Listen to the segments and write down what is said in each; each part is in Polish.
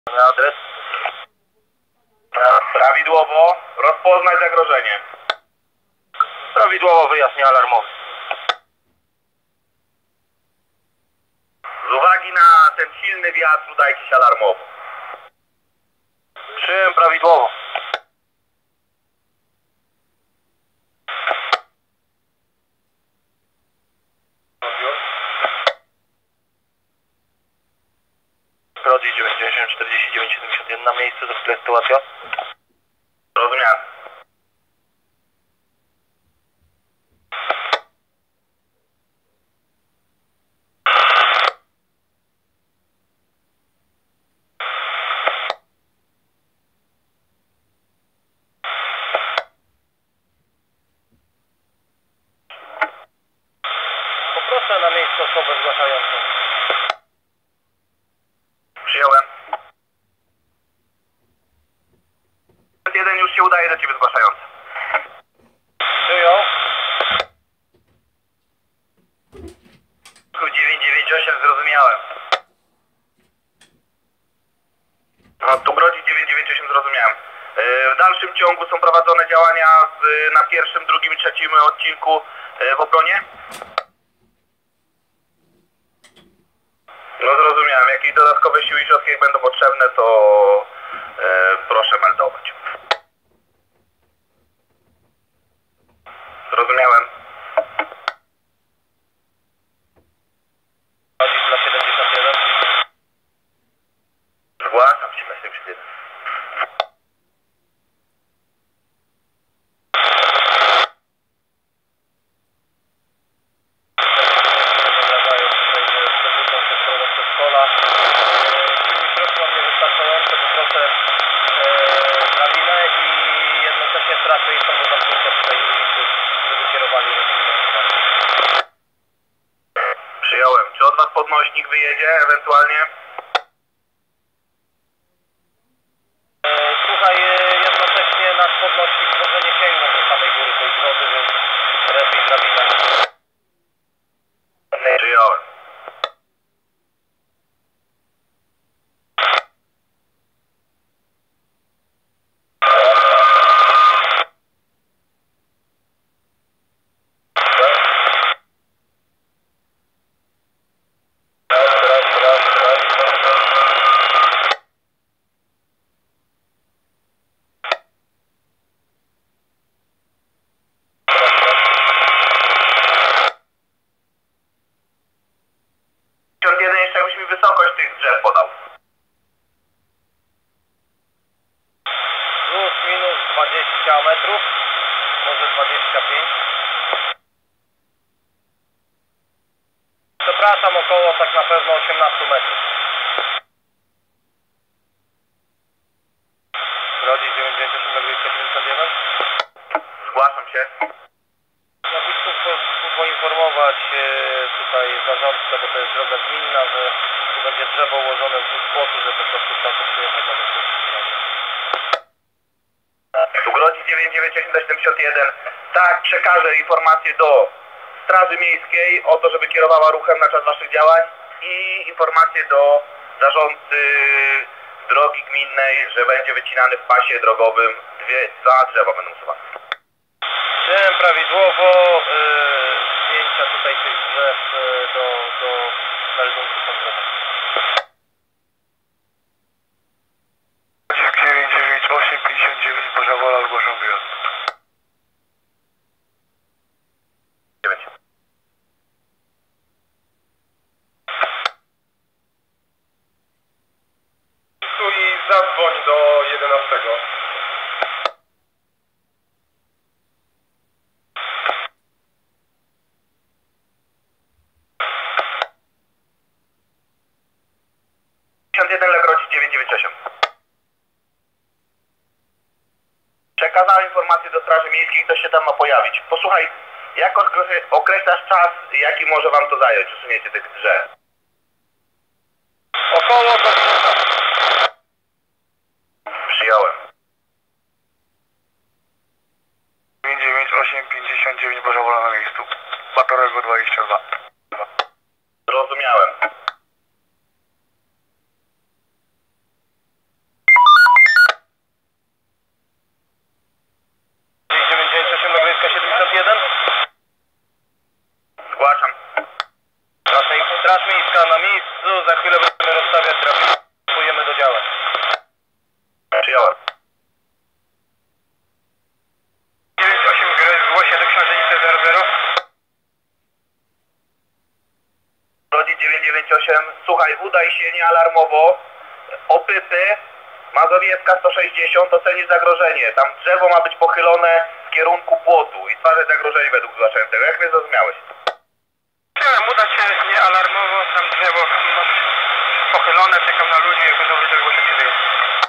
Adres. Prawidłowo. Rozpoznać zagrożenie. Prawidłowo, wyjaśnię alarmowy. Z uwagi na ten silny wiatr udajcie się alarmowo. Przyjąłem prawidłowo. Rodzi 90 49 71 na miejscu, za chwilę sytuacja. Rozumiałem. Poproszę na miejsce osobę zgłaszającą. Przyjąłem. Jeden już się udaje do ciebie zgłaszający. Przyjął. 998 zrozumiałem. No, tu Brodzi 998 zrozumiałem. W dalszym ciągu są prowadzone działania na pierwszym, drugim i trzecim odcinku w obronie? No zrozumiałem. Jakieś dodatkowe siły i środki będą potrzebne, to proszę meldować. Zrozumiałem. Chodzi dla 71. Zgłaszam się dla 71. Zagrażają tutaj, że przewrócą się w stronę przedszkola. Siły i środki mam niewystarczające, poproszę drabinę i jednocześnie straż miejską do zamknięcia tutaj ulicy, żeby kierowali rozwiązania. Przyjąłem. Czy od was podnośnik wyjedzie ewentualnie? Słuchaj, jednocześnie nasz podnośnik może nie sięgnąć do samej góry tej drodzy, więc lepiej drabina. Przyjąłem. Jeden jeszcze jakbyś mi wysokość tych drzew podał. Plus minus 20 metrów, może 25. Przepraszam, około tak na pewno 18 metrów. Rodzi 98 dla 271. Zgłaszam się. Jakbyś tu poinformować tutaj zarządcę, bo to jest droga gminna, że tu będzie drzewo ułożone wzdłuż płotu, że po prostu trzeba to przyjechać na bezpieczną drogę. Tu Grodzi 99871. Tak, przekażę informację do Straży Miejskiej o to, żeby kierowała ruchem na czas waszych działań i informację do zarządcy drogi gminnej, że będzie wycinany w pasie drogowym dwa drzewa będą usuwane. Przyjąłem prawidłowo zdjęcia tutaj tych drzew do meldunku są zrobione. 99859 Boża Wola, ogłaszam wyjazd. 9. Tu i zadzwoń do 11. Dla Grodzi 998. Przekazałem informację do Straży Miejskiej, ktoś się tam ma pojawić. Posłuchaj, jak określasz czas, jaki może wam to zająć, usunięcie tych drzew? Około godziny. Przyjąłem. 99859 Boża Wola na miejscu. Batorego 22. Zrozumiałem. się niealarmowo. Opyty, Mazowiecka 160, ocenisz zagrożenie. Tam drzewo ma być pochylone w kierunku płotu i stwarzać zagrożenie według zgłaszającego. Jak mnie zrozumiałeś? Chciałem udać się niealarmowo, tam drzewo ma być pochylone, czekam na ludzi, jak będą wiedzieli, co się dzieje.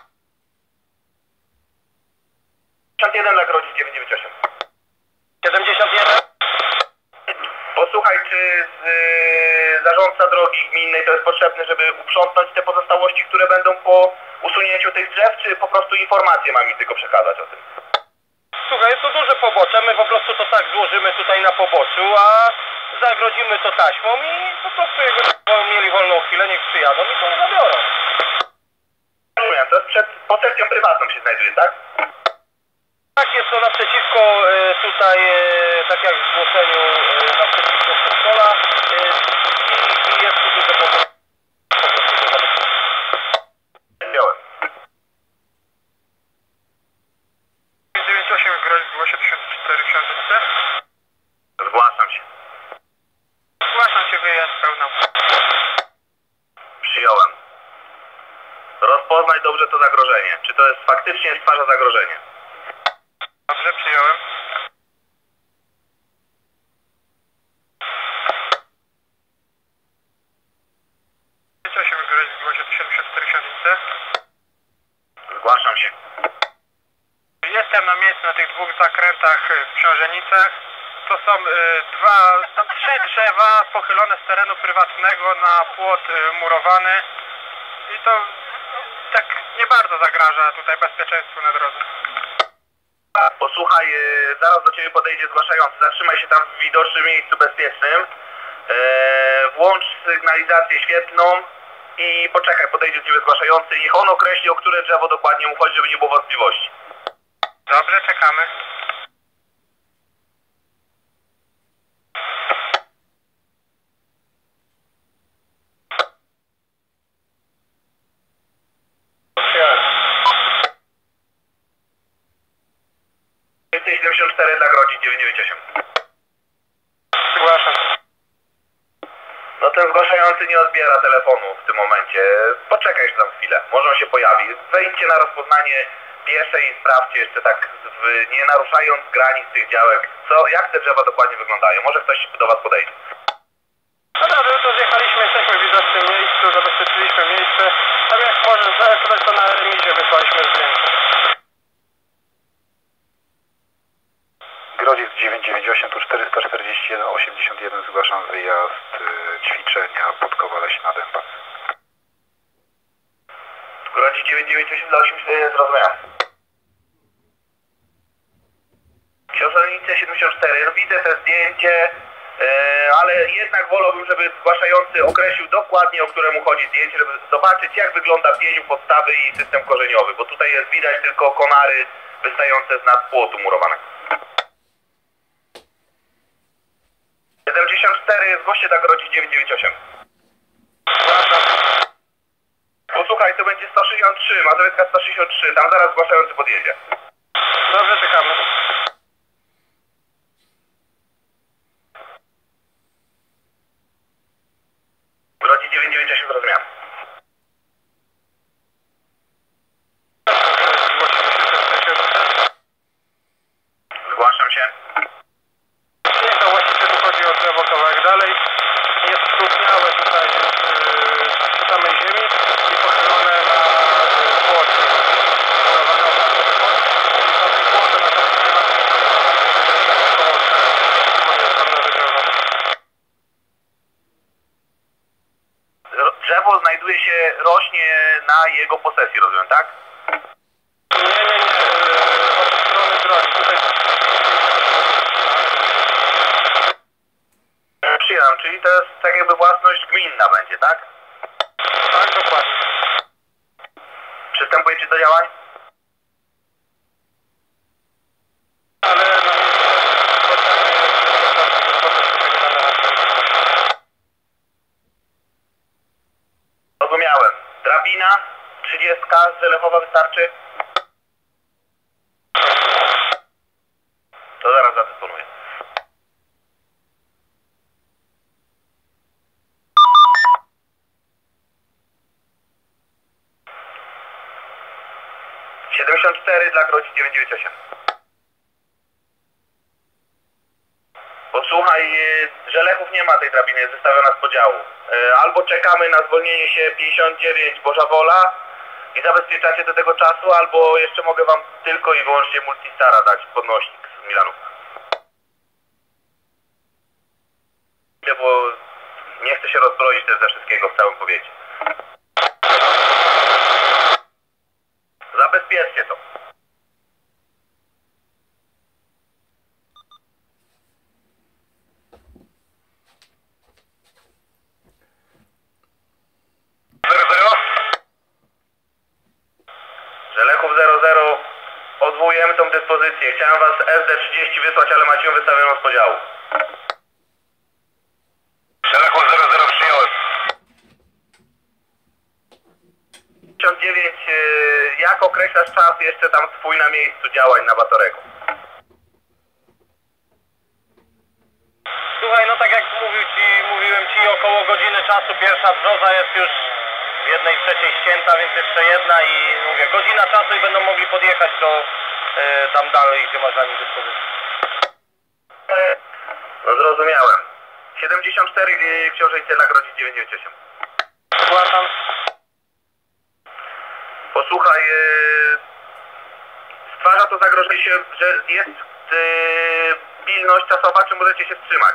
71 dla Grodzi 998. 71? Posłuchaj, czy zarządca drogi gminnej to jest potrzebny, żeby uprzątnąć te pozostałości, które będą po usunięciu tych drzew, czy po prostu informacje mam mi tylko przekazać o tym? Słuchaj, jest to duże pobocze, my po prostu to tak złożymy tutaj na poboczu, a zagrodzimy to taśmą i po prostu jak będą mieli wolną chwilę, niech przyjadą i to zabiorą. Rozumiem, to jest pod sekcją prywatną się znajduje, tak? Tak, jest to naprzeciwko tutaj, tak jak w zgłoszeniu, naprzeciwko przedszkola i jest tu duże pobocze. Wziąłem. 98 Groź, zgłosie 1004 książęce. Zgłaszam się. Zgłaszam się, wyjazd pełna. Przyjąłem. Rozpoznaj dobrze to zagrożenie. Czy to jest faktycznie stwarza zagrożenie? Dobrze, przyjąłem. Groź, zgłosie 1004 książęce. Zgłaszam się. Jestem na miejscu na tych dwóch zakrętach w Książenicach. To są trzy drzewa pochylone z terenu prywatnego na płot murowany i to tak nie bardzo zagraża tutaj bezpieczeństwu na drodze. Posłuchaj, zaraz do Ciebie podejdzie zgłaszający. Zatrzymaj się tam w widocznym miejscu bezpiecznym. Włącz sygnalizację świetlną i poczekaj, podejdzie do Ciebie zgłaszający. Niech on określi, o które drzewo dokładnie mu chodzi, żeby nie było wątpliwości. Dobrze, czekamy. Jesteś 74 dla Grodzi 998. Zgłaszam. No ten zgłaszający nie odbiera telefonu w tym momencie. Poczekaj jeszcze tam chwilę, może on się pojawi. Wejdźcie na rozpoznanie pieszej i sprawdźcie jeszcze tak, nie naruszając granic tych działek, jak te drzewa dokładnie wyglądają. Może ktoś do Was podejdzie. No dobrze, to zjechaliśmy, jesteśmy w widocznym miejscu, zabezpieczyliśmy miejsce. Tam jak możesz zarejestrować, to na remizie wysłaliśmy zdjęcie. Grodziec 998, tu 441, 81, zgłaszam wyjazd ćwiczenia Podkowa Leśna Dęba. Grodzi 998 dla 81, zrozumiałem. Książęce 74, no widzę te zdjęcie, ale jednak wolałbym, żeby zgłaszający określił dokładnie, o któremu chodzi zdjęcie, żeby zobaczyć, jak wygląda pień podstawy i system korzeniowy, bo tutaj jest widać tylko konary wystające z nad płotu murowanego. 74, zgłoście dla Grodzi 998. Posłuchaj, to będzie 163, Mazowiecka 163, tam zaraz zgłaszający podjedzie. Dobrze, czekamy. Grodzi 998, zrozumiałem. Zgłaszam się. Nie, to właściwie tu chodzi o drzewo kawałek dalej. Jest sprówniałe tutaj przy samej ziemi i pochylone na płot. Murowane obrazowy płot. I na tym płocie na tym prywatnym Drzewo znajduje się, rośnie na jego posesji, rozumiem, tak? Nie. Od strony drogi. Tutaj Przyjam, czyli to jest tak jakby własność gminna będzie, tak? tak, dokładnie. Przystępujecie do działań? Ale na Rozumiałem. Drabina, 30 z Zelechowa wystarczy? To zaraz zadysponuję. 74 dla Grodzi 998. Posłuchaj, Żelechów nie ma tej drabiny, jest wystawiona z podziału. Albo czekamy na zwolnienie się 59 Boża Wola i zabezpieczacie do tego czasu, albo jeszcze mogę wam tylko i wyłącznie Multistara dać, podnośnik z Milanu. Bo nie chcę się rozbroić też ze wszystkiego w całym powiecie. Zabezpieczcie to. Żelechów 00, odwołujemy tą dyspozycję. Chciałem was SD30 wysłać, ale macie ją wystawioną z podziału. Żelechów 00 przyjąłem. 59, jak określasz czas jeszcze tam swój na miejscu działań na Batorego? Słuchaj, no tak jak mówiłem ci, około godziny czasu. Pierwsza brzoza jest już w 1/3 ścięta, więc jeszcze jedna i mówię, godzina czasu i będą mogli podjechać do tam dalej, gdzie masz na nim dyspozycję. No zrozumiałem. 74 książęcie dla Grodzi 998. Zgłaszam. Posłuchaj, stwarza to zagrożenie się, że jest pilność czasowa, czy możecie się wstrzymać?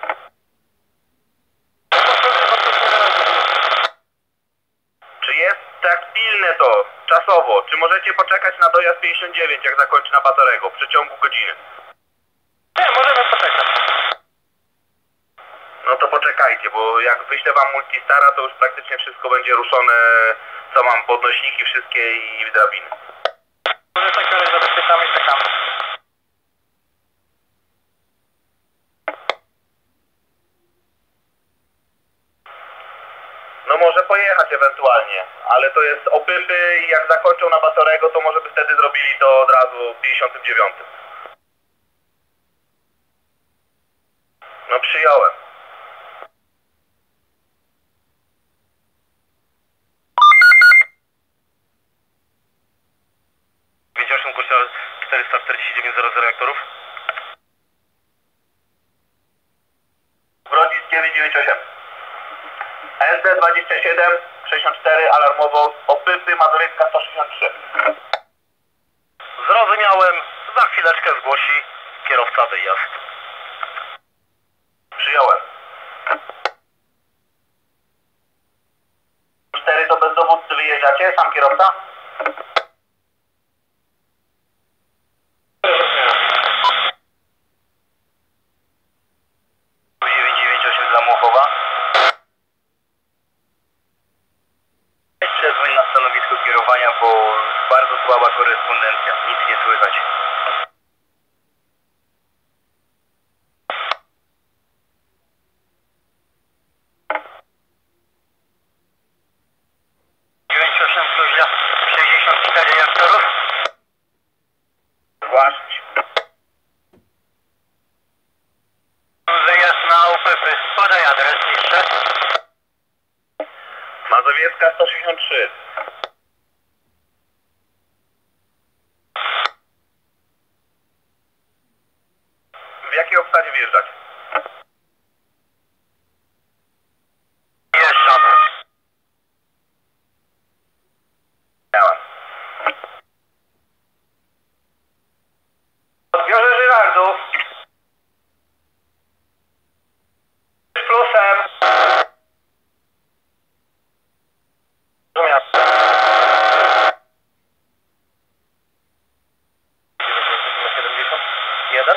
Czy jest tak pilne to czasowo? Czy możecie poczekać na dojazd 59, jak zakończy na Batorego w przeciągu godziny? Nie, możemy poczekać. No to poczekajcie, bo jak wyślę wam Multistara, to już praktycznie wszystko będzie ruszone, co mam, podnośniki wszystkie i drabiny. Może tak zabezpieczamy i czekamy. No może pojechać ewentualnie, ale to jest opypy i jak zakończą na Batorego, to może by wtedy zrobili to od razu w 59. No przyjąłem. Kursa 449 00 aktorów. Grodzi 998. SD27 64 alarmowo opypy Mazowiecka 163. Zrozumiałem. Za chwileczkę zgłosi kierowca wyjazd. Przyjąłem. 4 to bez dowódcy wyjeżdżacie? Sam kierowca? Przedzwoń na stanowisko kierowania, bo bardzo słaba korespondencja. Nic nie słychać. z Luźna 64 aktorów. Zgłaszać. Wyjazd na UPP. Podaj adres jeszcze. Mazowiecka 163. W jakiej obsadzie wjeżdżać? Wjeżdżam. Miałem. Odbiorę Żyrardów. Z plusem. Rozumiałem. 71.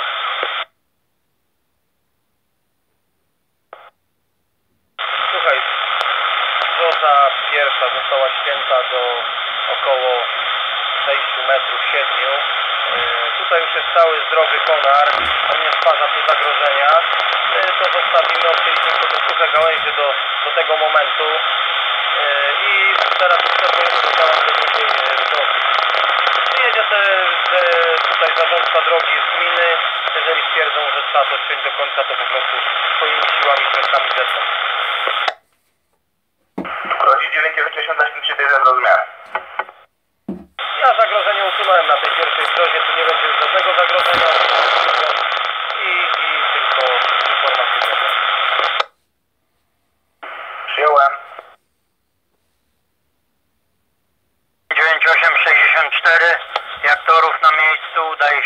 Słuchaj, brzoza pierwsza została ścięta do około 6 metrów, 7. Tutaj już jest cały zdrowy konar, on nie stwarza tu zagrożenia. My to zostawimy, odcięliśmy potem suche gałęzie do tego momentu i teraz przystępujemy do działań do drugiej brzozy. Przyjedzie tutaj zarządca drogi z gminy, jeżeli stwierdzą, że trzeba to ściąć do końca, to po prostu swoimi siłami, środkami zetną. Grodzi 990 na 3 zrozumiałem. Ja zagrożenie usuwam.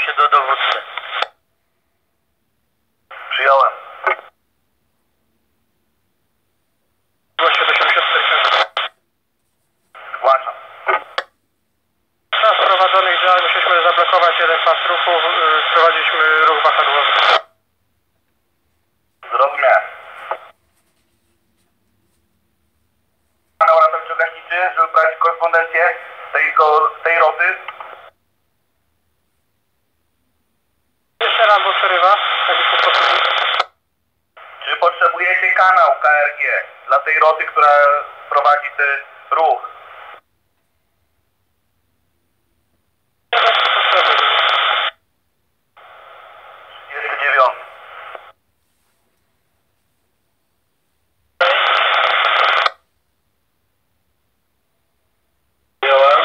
się do dowódcy. Przyjąłem. Zgłoście do 7040. Zgłaszam. Czas prowadzonych działań musieliśmy zablokować jeden pas ruchu, wprowadziliśmy ruch wahadłowy. Zrozumiałem. Kanał ratowniczo-gaśniczy, żeby prowadzić korespondencję tej roty. Jeszcze raz, bo przerywa. Jakbyś po prostu... Czy potrzebujecie kanał KRG dla tej roty, która prowadzi ten ruch? Nie bez potrzeby. 39. Przyjąłem.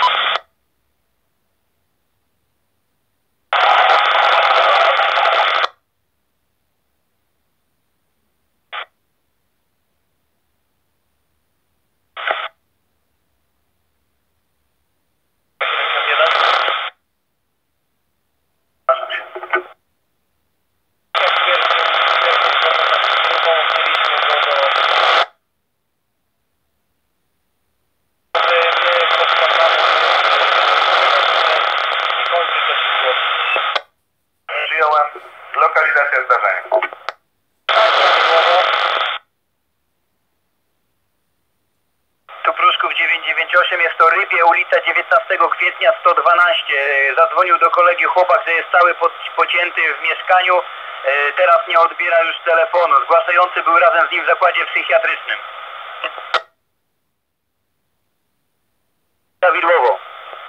Przyjąłem. Lokalizacja zdarzenia. Tu Pruszków 998, jest to Rybie, ulica 19 kwietnia 112. Zadzwonił do kolegi chłopak, że jest cały pocięty w mieszkaniu. Teraz nie odbiera już telefonu. Zgłaszający był razem z nim w zakładzie psychiatrycznym. Prawidłowo.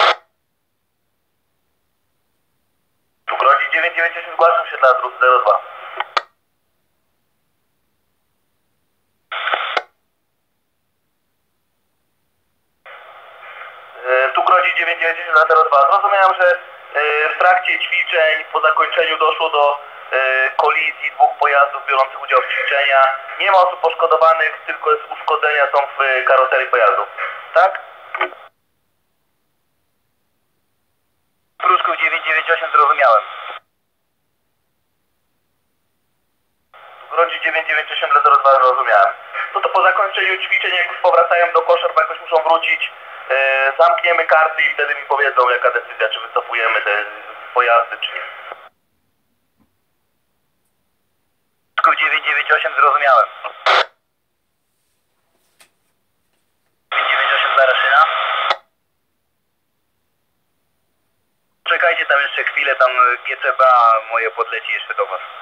Tu Grodzi 998, zgłaszam się dla dróg 02. Tu Grodzi 998 dla 02. Zrozumiałem, że w trakcie ćwiczeń po zakończeniu doszło do kolizji dwóch pojazdów biorących udział w ćwiczeniach. Nie ma osób poszkodowanych, tylko uszkodzenia są w karoserii pojazdów. Tak? Pruszków 998, zrozumiałem. Grodzi 998 dla 02, zrozumiałem. No to po zakończeniu ćwiczeń, jak już powracają do koszar, bo jakoś muszą wrócić, zamkniemy karty i wtedy mi powiedzą, jaka decyzja, czy wycofujemy te pojazdy, czy nie. Pruszków 998, zrozumiałem. 998 dla Raszyna. Czekajcie tam jeszcze chwilę, tam GCBA moje podleci jeszcze do was.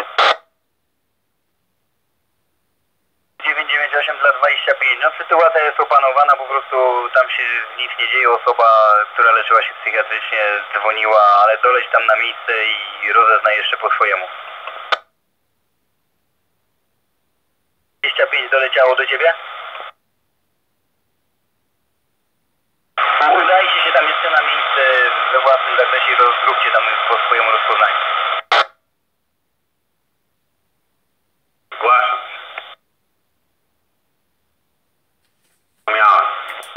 998 dla 25. No sytuacja jest opanowana, po prostu tam się nic nie dzieje. Osoba, która leczyła się psychiatrycznie, dzwoniła, ale doleć tam na miejsce i rozezna jeszcze po swojemu. 25 doleciało do ciebie? Udajcie się tam jeszcze na miejsce we własnym zakresie i zróbcie tam po swojemu rozpoznaniu. Zgłaszam. Miałem.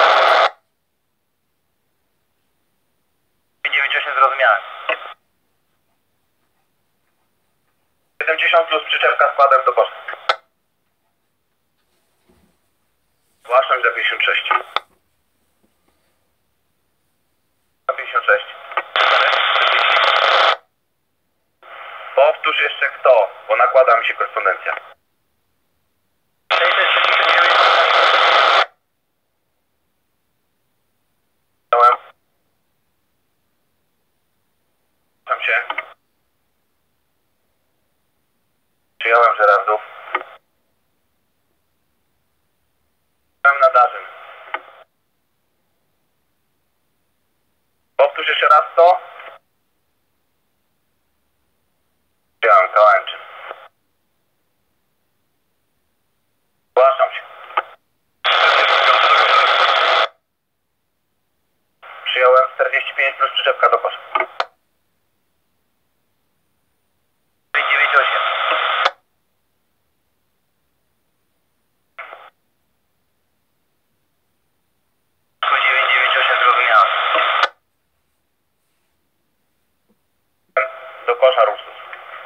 98 zrozumiałem. 70 plus przyczepka składem do kosza. Zgłaszam za 56. 56. Powtórz jeszcze kto, bo nakłada mi się korespondencja. 669. Przyjąłem. Tam się. Przyjąłem Żerardów. Byłem na Darzyn. Powtórz jeszcze raz to. Przyjąłem Kałęczyn. Zgłaszam się. Przyjąłem 45 plus przyczepka do kosza. 998. Pruszków 998 zrozumiałem. Koszar Ursus.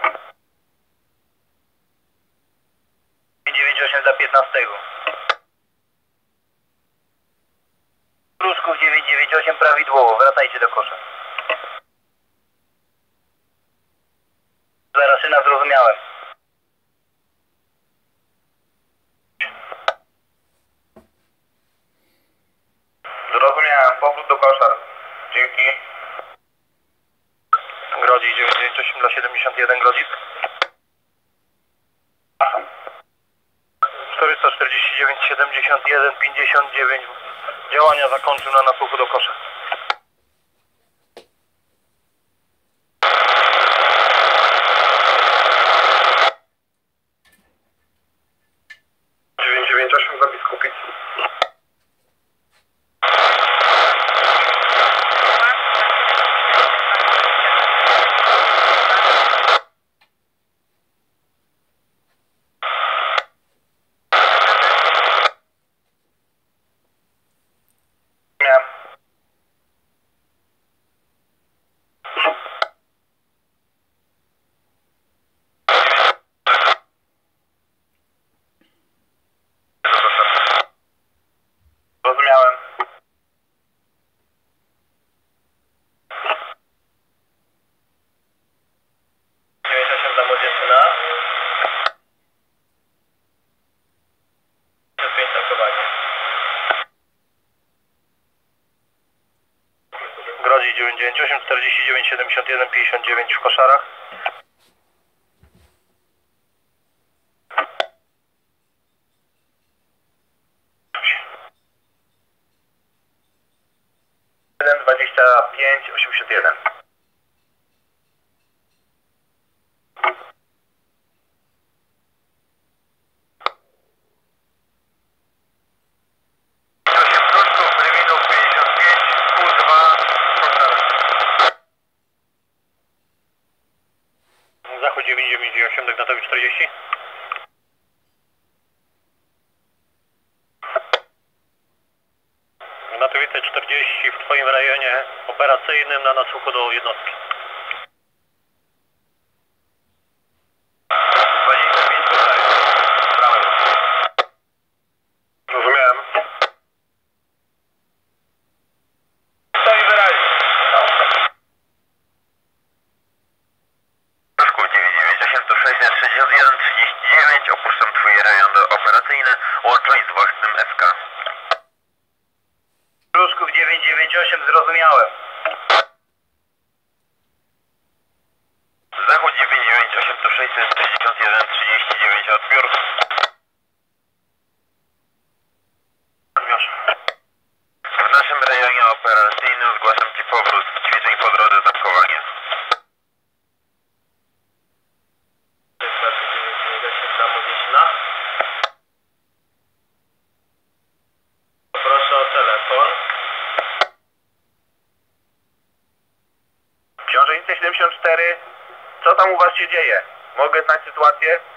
998 dla 15. Pruszków 998 prawidłowo, wracajcie do kosza. Zarasyna zrozumiałem. Zrozumiałem, powrót do koszar. Dzięki. Grodzi 998 dla 71 Grodzisk. 449 71 59. Działania zakończył na nasłuchu do kosza. Dla Biskupic. Zrozumiałem. Dla Młodzieżyna. 5 tankowanie. Grodzi 998 49 71 59 w koszarach. Jeden 25 81. Zachód 998 Degnatowi 40. Gnatowice 40 w twoim rejonie operacyjnym na nasłuchu do jednostki. 25 tutaj. Prawo. Rozumiałem. Stoi wyraźnie. Pruszków 998 to 661 39, opuszczam twój rejon operacyjny, łączność z własnym SK. Pruszków 998 zrozumiałem. Zachód 998 to 661 39, odbiór. W naszym rejonie operacyjnym zgłaszam ci powrót z ćwiczeń po drodze tankowania. 998 dla Młodzieżyna. Proszę o telefon. Książęce 74. Co tam u was się dzieje? Mogę znać sytuację?